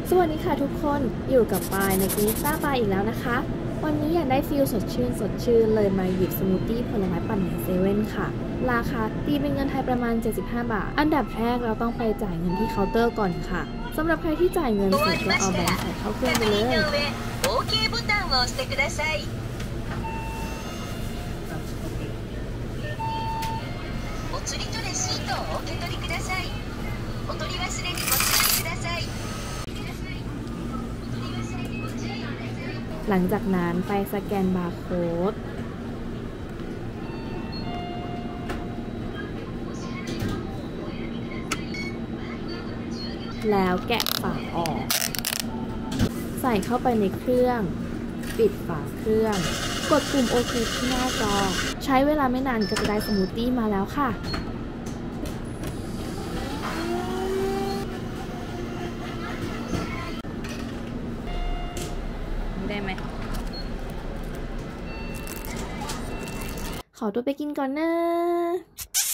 สวัสดีค่ะทุกคนอยู่กับปายในกินิต้าปายอีกแล้วนะคะวันนี้อยากได้ฟิลสดชื่นเลยมาหยิบสมูทตี้ผลไม้ปั่นในเซเว่นค่ะราคาตีเป็นเงินไทยประมาณ75 บาทอันดับแรกเราต้องไปจ่ายเงินที่เคาน์เตอร์ก่อนค่ะสำหรับใครที่จ่ายเงินเสร็จก็เอาแบงค์ใส่เข้าเครื่องไปเลยหลังจากนั้นไปสแกนบาร์โค้ดแล้วแกะฝาออกใส่เข้าไปในเครื่องปิดฝาเครื่องกดปุ่มโอเคที่หน้าจอใช้เวลาไม่นานก็จะได้สมูทตี้มาแล้วค่ะได้ไหมขอตัวไปกินก่อนนะ